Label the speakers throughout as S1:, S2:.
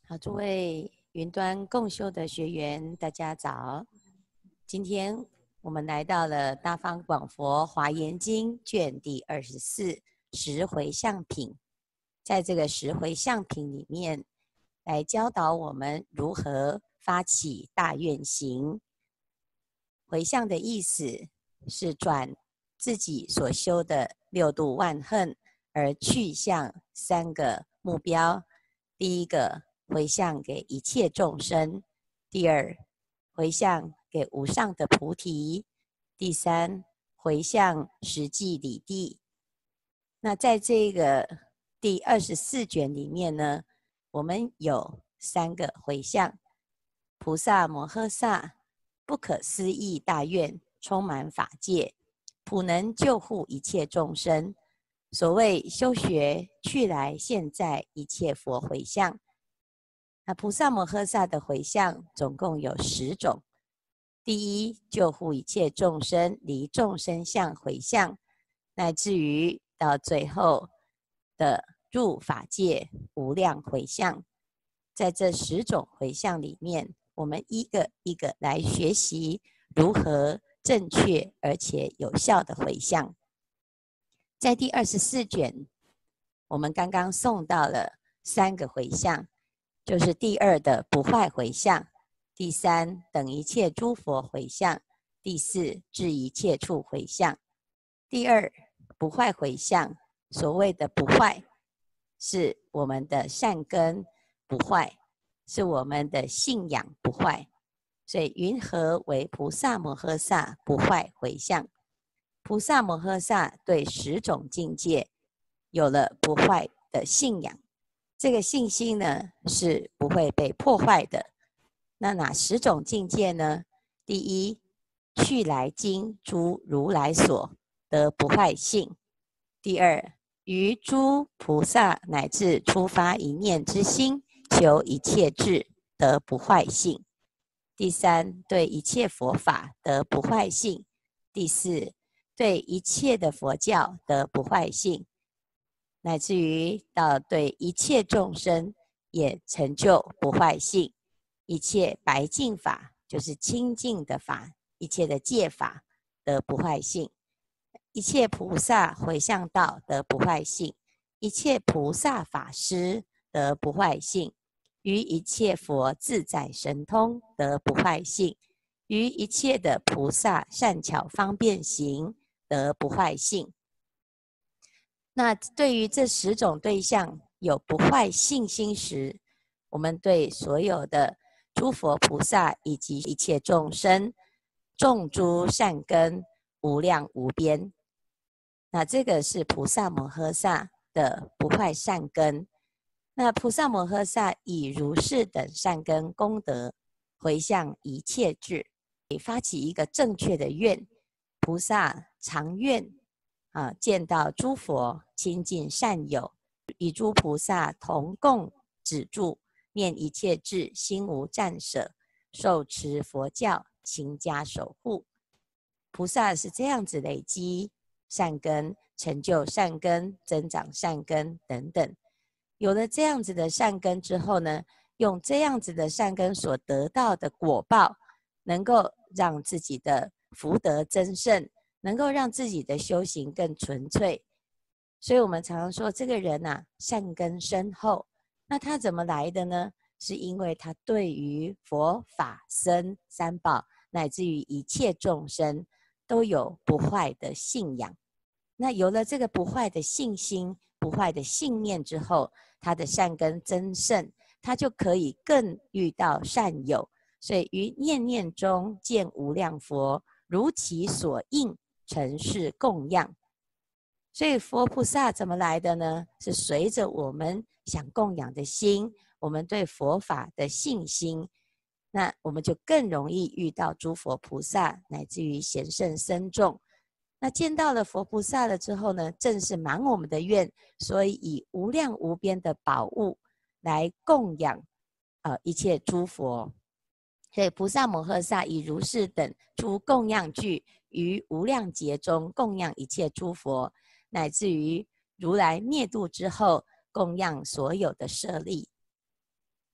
S1: 好，诸位云端共修的学员，大家早。今天我们来到了大方广佛华严经卷第24十回向品，在这个十回向品里面，来教导我们如何发起大愿行。回向的意思是转自己所修的六度万恨，而去向三个目标。第一个，回向给一切众生；第二，回向给无上的菩提；第三，回向实际理地。那在这个第24卷里面呢，我们有3个回向：菩萨摩诃萨不可思议大愿，充满法界，普能救护一切众生。所谓修学去来现在一切佛回向。那菩萨摩诃萨的回向总共有10种。第一，救护一切众生离众生相回向，乃至于到最后的入法界无量回向。在这10种回向里面，我们一个一个来学习如何正确而且有效的回向。在第24卷，我们刚刚诵到了3个回向，就是第2的不坏回向，第3等一切诸佛回向，第4至一切处回向。第2不坏回向，所谓的不坏，是我们的善根不坏，是我们的信仰不坏，所以云何为菩萨摩诃萨不坏回向？菩萨摩诃萨对10种境界有了不坏的信仰，这个信心呢是不会被破坏的。那哪10种境界呢？第一，去来经诸如来所得不坏性；第二，于诸菩萨乃至初发一念之心，求一切智得不坏性；第三，对一切佛法得不坏性；第四，对一切的佛教得不坏性，乃至于到对一切众生也成就不坏性。一切白净法就是清净的法，一切的戒法得不坏性，一切菩萨回向道得不坏性，一切菩萨法师得不坏性，于一切佛自在神通得不坏性，于一切的菩萨善巧方便行得不坏性。那对于这10种对象有不坏信心时，我们对所有的诸佛菩萨以及一切众生种诸善根无量无边。那这个是菩萨摩诃萨的不坏善根。那菩萨摩诃萨以如是等善根功德回向一切智，发起一个正确的愿。菩萨常愿见到诸佛亲近善友，与诸菩萨同共止住，念一切智，心无暂舍，受持佛教，勤加守护。菩萨是这样子累积善根，成就善根，增长善根等等。有了这样子的善根之后呢，用这样子的善根所得到的果报，能够让自己的福德增盛，能够让自己的修行更纯粹。所以我们常常说这个人善根深厚。那他怎么来的呢？是因为他对于佛法僧三宝乃至于一切众生都有不坏的信仰。那有了这个不坏的信心，不坏的信念之后，他的善根增盛，他就可以更遇到善友。所以于念念中见无量佛，如其所应，承事供养。所以佛菩萨怎么来的呢？是随着我们想供养的心，我们对佛法的信心，那我们就更容易遇到诸佛菩萨，乃至于贤圣僧众。那见到了佛菩萨了之后呢，正是满我们的愿，所以以无量无边的宝物来供养一切诸佛。所以菩萨摩诃萨以如是等诸供养具，于无量劫中供养一切诸佛，乃至于如来灭度之后供养所有的舍利。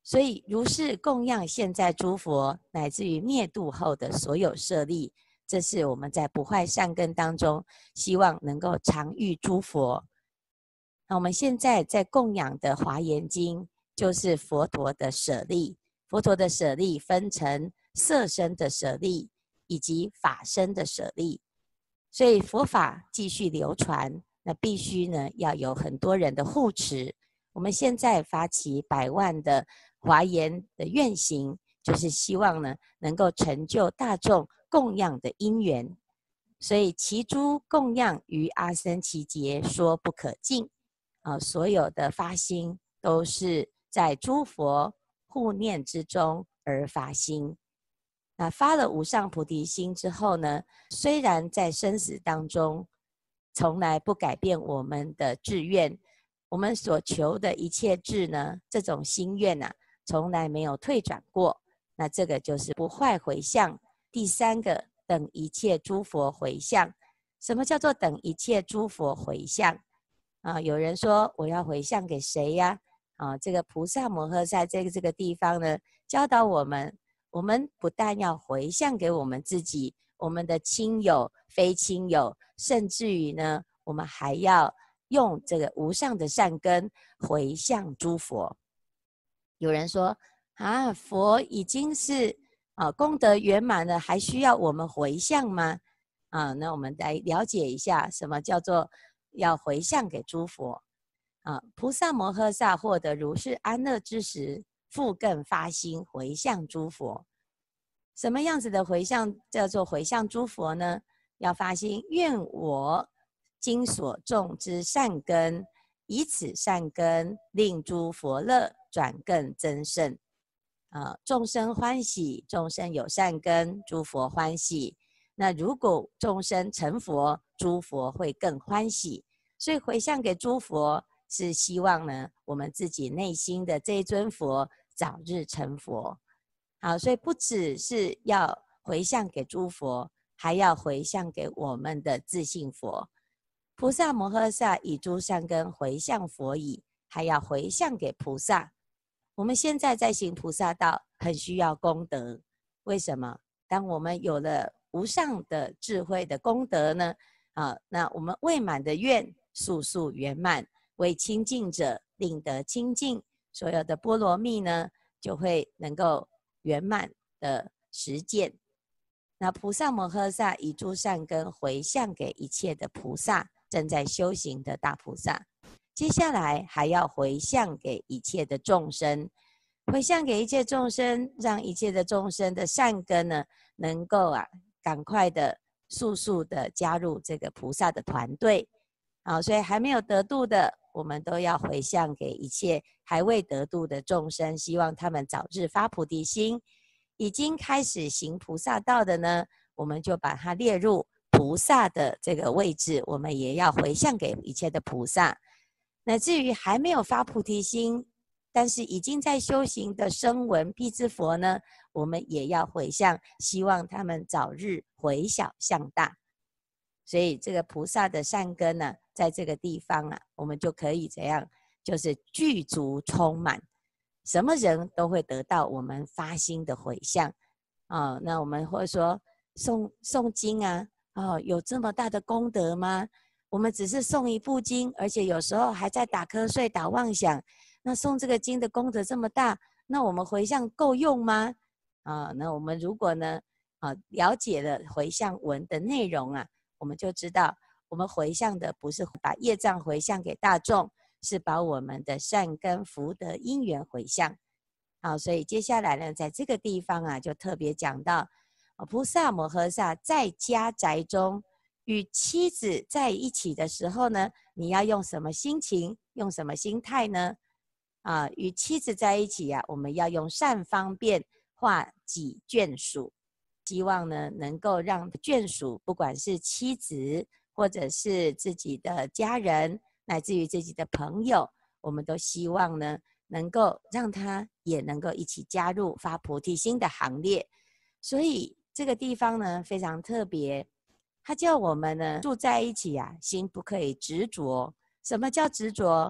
S1: 所以如是供养现在诸佛，乃至于灭度后的所有舍利，这是我们在不坏善根当中，希望能够常遇诸佛。那我们现在在供养的华严经，就是佛陀的舍利。佛陀的舍利分成色身的舍利，以及法身的舍利。所以佛法继续流传，那必须呢要有很多人的护持。我们现在发起100万的华严的愿行，就是希望呢能够成就大众供养的因缘。所以其诸供养于阿僧祇劫说不可尽所有的发心都是在诸佛护念之中而发心。那发了无上菩提心之后呢，虽然在生死当中从来不改变我们的志愿，我们所求的一切志呢，这种心愿从来没有退转过。那这个就是不坏回向。第3个，等一切诸佛回向。什么叫做等一切诸佛回向有人说我要回向给谁呀？这个菩萨摩诃萨在这个地方呢，教导我们，我们不但要回向给我们自己，我们的亲友、非亲友，甚至于呢，我们还要用这个无上的善根回向诸佛。有人说佛已经是功德圆满了，还需要我们回向吗？那我们来了解一下什么叫做要回向给诸佛。菩萨摩诃萨获得如是安乐之时，复更发心回向诸佛。什么样子的回向叫做回向诸佛呢？要发心，愿我今所种之善根，以此善根令诸佛乐，转更增盛。众生欢喜，众生有善根，诸佛欢喜。那如果众生成佛，诸佛会更欢喜。所以回向给诸佛，是希望呢，我们自己内心的这一尊佛早日成佛。好，所以不只是要回向给诸佛，还要回向给我们的自性佛。菩萨摩诃萨以诸善根回向佛已，还要回向给菩萨。我们现在在行菩萨道，很需要功德。为什么？当我们有了无上的智慧的功德呢？那我们未满的愿速速圆满，为清净者令得清净，所有的波罗蜜呢，就会能够圆满的实践。那菩萨摩诃萨以诸善根回向给一切的菩萨，正在修行的大菩萨。接下来还要回向给一切的众生，回向给一切众生，让一切的众生的善根呢，能够赶快的、速速的加入这个菩萨的团队。所以还没有得度的，我们都要回向给一切还未得度的众生，希望他们早日发菩提心。已经开始行菩萨道的呢，我们就把它列入菩萨的这个位置，我们也要回向给一切的菩萨。乃至于还没有发菩提心，但是已经在修行的声闻辟支佛呢，我们也要回向，希望他们早日回小向大。所以这个菩萨的善根呢，在这个地方我们就可以怎样，就是具足充满，什么人都会得到我们发心的回向那我们会说诵经有这么大的功德吗？我们只是诵一部经，而且有时候还在打瞌睡、打妄想。那诵这个经的功德这么大，那我们回向够用吗？那我们如果呢，了解了回向文的内容我们就知道，我们回向的不是把业障回向给大众，是把我们的善根福德因缘回向。所以接下来呢，在这个地方就特别讲到，菩萨摩诃萨在家宅中与妻子在一起的时候呢，你要用什么心情，用什么心态呢？与妻子在一起我们要用善方便化己眷属，希望呢能够让眷属，不管是妻子或者是自己的家人，乃至于自己的朋友，我们都希望呢能够让他也能够一起加入发菩提心的行列。所以这个地方呢非常特别，他叫我们呢住在一起心不可以执着。什么叫执着？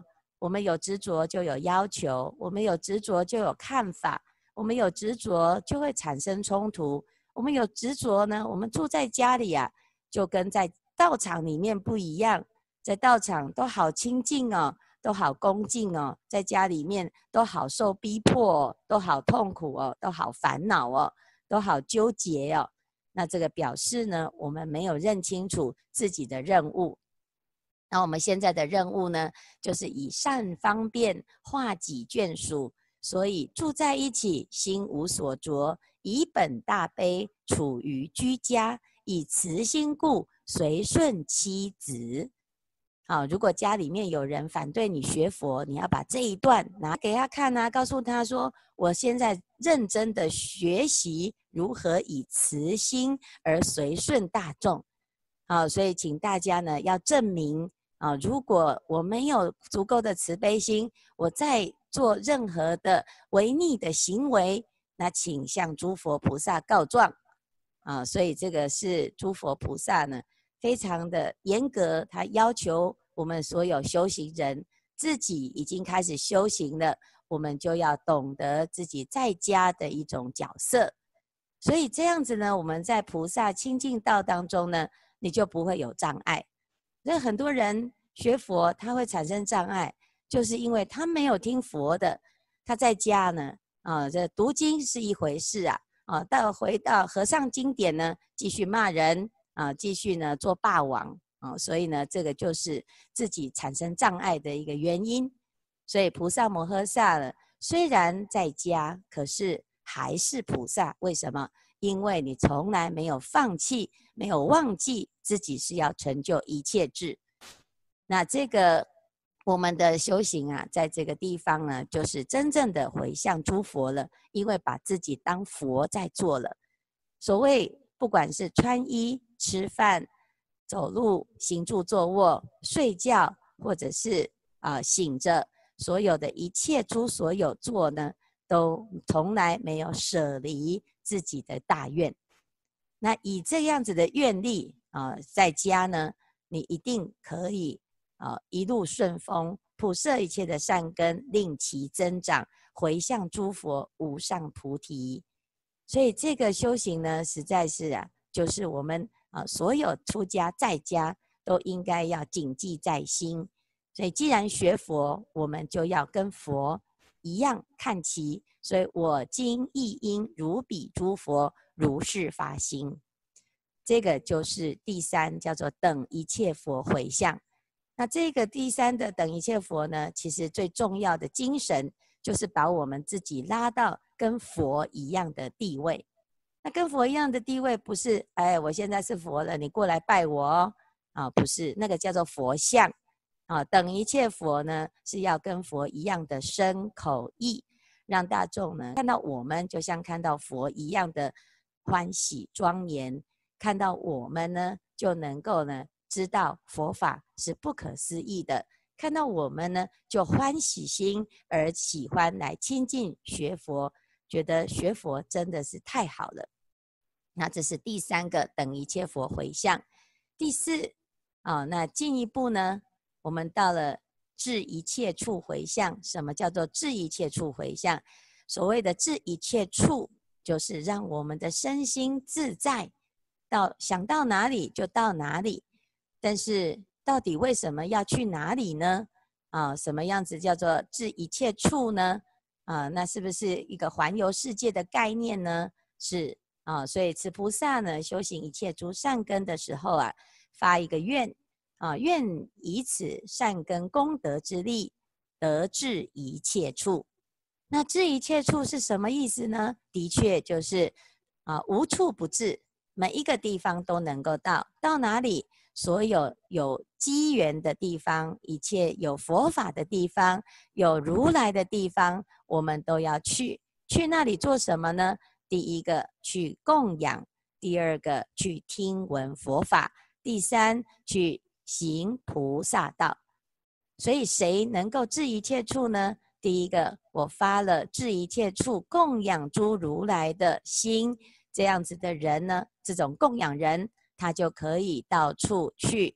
S1: 我们有执着就有要求，我们有执着就有看法，我们有执着就会产生冲突。我们有执着呢，我们住在家里啊，就跟在道场里面不一样。在道场都好清净哦，都好恭敬哦，在家里面都好受逼迫哦，都好痛苦哦，都好烦恼哦，都好纠结哦。那这个表示呢，我们没有认清楚自己的任务。那我们现在的任务呢，就是以善方便化己眷属，所以住在一起，心无所着，以本大悲，处于居家，以慈心故，随顺妻子。好，如果家里面有人反对你学佛，你要把这一段拿给他看啊，告诉他说，我现在认真的学习如何以慈心而随顺大众。好，所以请大家呢要证明啊，如果我没有足够的慈悲心，我在做任何的违逆的行为，那请向诸佛菩萨告状啊。所以这个是诸佛菩萨呢非常的严格，他要求我们所有修行人自己已经开始修行了，我们就要懂得自己在家的一种角色。所以这样子呢，我们在菩萨清净道当中呢，你就不会有障碍。那很多人学佛，他会产生障碍，就是因为他没有听佛的，他在家呢，这读经是一回事啊，回到和尚经典呢，继续骂人啊，继续呢做霸王啊，所以呢，这个就是自己产生障碍的一个原因。所以菩萨摩诃萨呢，虽然在家，可是还是菩萨。为什么？因为你从来没有放弃，没有忘记自己是要成就一切智。那这个我们的修行啊，在这个地方呢，就是真正的回向诸佛了，因为把自己当佛在做了。所谓不管是穿衣、吃饭、走路、行住坐卧、睡觉，或者是醒着，所有的一切诸所有做呢，都从来没有舍离自己的大愿。那以这样子的愿力在家呢，你一定可以一路顺风，普摄一切的善根，令其增长，回向诸佛无上菩提。所以这个修行呢，实在是就是我们所有出家在家都应该要谨记在心。所以既然学佛，我们就要跟佛一样看齐。所以我今亦应如彼诸佛，如是发心。这个就是第三，叫做等一切佛回向。那这个第三的等一切佛呢，其实最重要的精神就是把我们自己拉到跟佛一样的地位。那跟佛一样的地位，不是我现在是佛了，你过来拜我不是，那个叫做佛像等一切佛呢，是要跟佛一样的身口意，让大众呢看到我们就像看到佛一样的欢喜庄严，看到我们呢就能够呢知道佛法是不可思议的，看到我们呢就欢喜心而喜欢来亲近学佛，觉得学佛真的是太好了。那这是第三个等一切佛回向。第四那进一步呢，我们到了至一切处回向。什么叫做至一切处回向？所谓的至一切处，就是让我们的身心自在，想到哪里就到哪里。但是到底为什么要去哪里呢？什么样子叫做至一切处呢？那是不是一个环游世界的概念呢？是所以慈菩萨呢修行一切诸善根的时候发一个愿愿以此善根功德之力，得至一切处。那至一切处是什么意思呢？的确就是无处不至，每一个地方都能够到。到哪里？所有有机缘的地方，一切有佛法的地方，有如来的地方，我们都要去。去那里做什么呢？第一个去供养，第二个去听闻佛法，第三去行菩萨道。所以谁能够至一切处呢？第一个，我发了至一切处供养诸如来的心，这样子的人呢，这种供养人他就可以到处去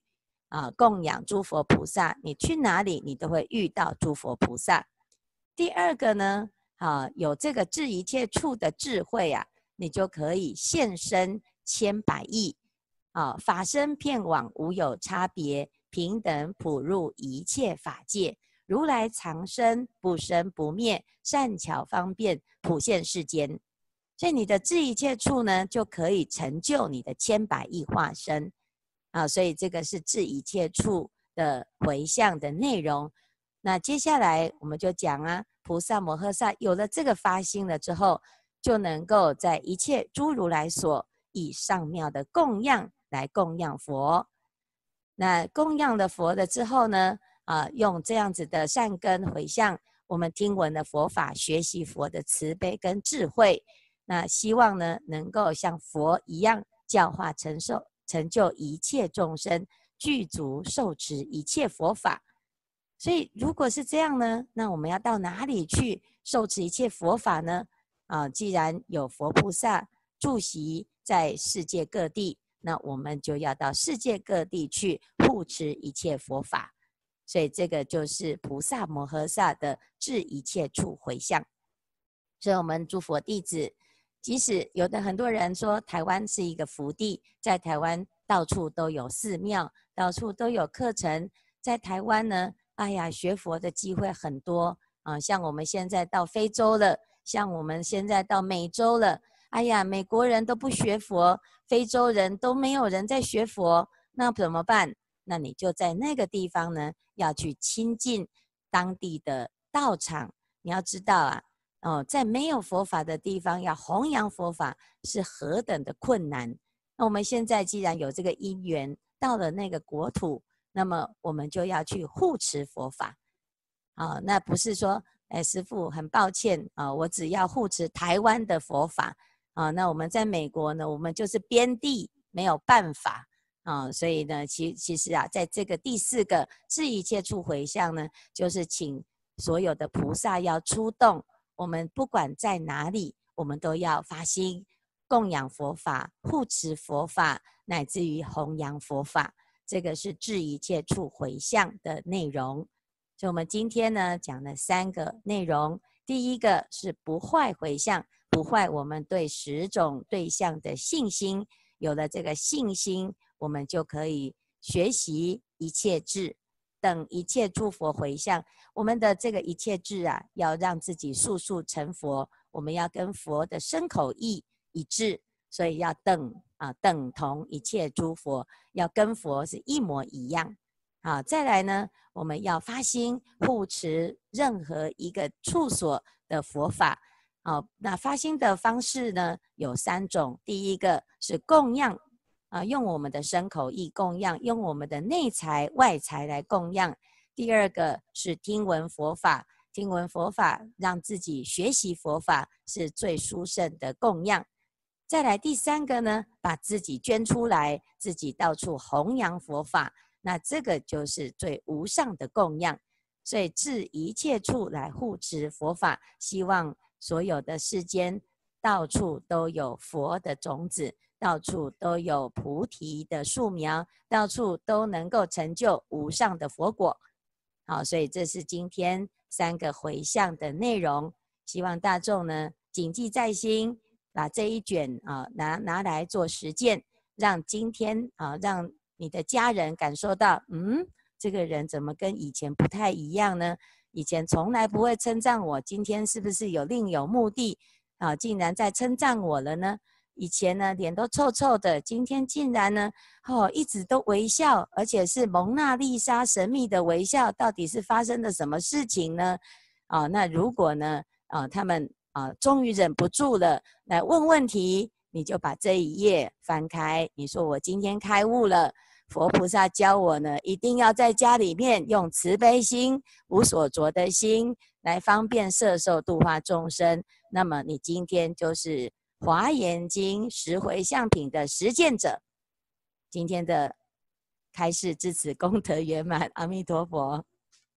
S1: 供养诸佛菩萨，你去哪里你都会遇到诸佛菩萨。第二个呢，有这个治一切处的智慧啊，你就可以现身千百亿，法身遍往无有差别，平等普入一切法界，如来藏身不生不灭，善巧方便普现世间。所以你的治一切处呢，就可以成就你的千百亿化身所以这个是治一切处的回向的内容。那接下来我们就讲菩萨摩诃萨有了这个发心了之后，就能够在一切诸如来所以上妙的供养来供养佛。那供养了佛了之后呢，用这样子的善根回向我们听闻的佛法，学习佛的慈悲跟智慧，那希望呢能够像佛一样教化成就一切众生，具足受持一切佛法。所以如果是这样呢，那我们要到哪里去受持一切佛法呢？既然有佛菩萨住席在世界各地，那我们就要到世界各地去护持一切佛法。所以这个就是菩萨摩诃萨的治一切处回向。所以我们诸佛弟子，即使有的很多人说台湾是一个福地，在台湾到处都有寺庙，到处都有课程，在台湾呢，哎呀，学佛的机会很多像我们现在到非洲了，像我们现在到美洲了，哎呀，美国人都不学佛，非洲人都没有人在学佛，那怎么办？那你就在那个地方呢，要去亲近当地的道场。你要知道在没有佛法的地方，要弘扬佛法是何等的困难。那我们现在既然有这个因缘，到了那个国土，那么我们就要去护持佛法那不是说师父很抱歉我只要护持台湾的佛法那我们在美国呢，我们就是边地，没有办法所以呢其实在这个第四个治一切处回向呢，就是请所有的菩萨要出动，我们不管在哪里，我们都要发心供养佛法，护持佛法，乃至于弘扬佛法。这个是治一切处回向的内容。所以我们今天呢讲了3个内容。第一个是不坏回向，不坏我们对10种对象的信心。有了这个信心，我们就可以学习一切智，等一切诸佛回向。我们的这个一切智要让自己速速成佛，我们要跟佛的身口意一致，所以要等同一切诸佛，要跟佛是一模一样。再来呢，我们要发心护持任何一个处所的佛法。那发心的方式呢有3种。第一个是供养用我们的身口意供养，用我们的内财外财来供养。第二个是听闻佛法，听闻佛法让自己学习佛法是最殊胜的供养。再来第3个呢，把自己捐出来，自己到处弘扬佛法，那这个就是最无上的供养。所以治一切处来护持佛法，希望所有的世间到处都有佛的种子，到处都有菩提的树苗，到处都能够成就无上的佛果。好，所以这是今天3个回向的内容，希望大众呢谨记在心，把这一卷拿来做实践，让今天让你的家人感受到，这个人怎么跟以前不太一样呢？以前从来不会称赞我，今天是不是有另有目的竟然在称赞我了呢？以前呢脸都臭臭的，今天竟然呢一直都微笑，而且是蒙娜丽莎神秘的微笑，到底是发生了什么事情呢？那如果呢他们终于忍不住了来问问题，你就把这一页翻开，你说我今天开悟了，佛菩萨教我呢一定要在家里面用慈悲心、无所着的心来方便摄受度化众生，那么你今天就是华严经10回向品的实践者。今天的开示至此功德圆满，阿弥陀佛。